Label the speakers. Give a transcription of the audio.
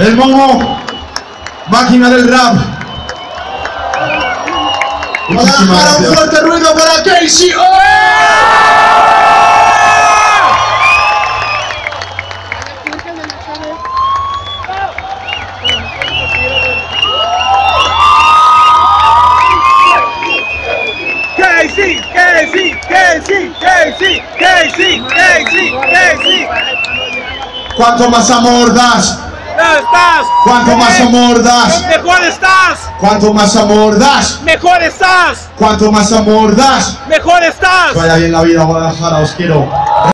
Speaker 1: El Momo, máquina del rap. Para un fuerte ruido para Casey. Casey. ¿Cuánto más amor das? ¿Cuánto más amor das?
Speaker 2: Mejor estás.
Speaker 1: ¿Cuánto más amor das?
Speaker 2: Mejor estás.
Speaker 1: ¿Cuánto más amor das?
Speaker 2: Mejor estás.
Speaker 1: Vaya bien la vida, Guadalajara, os quiero.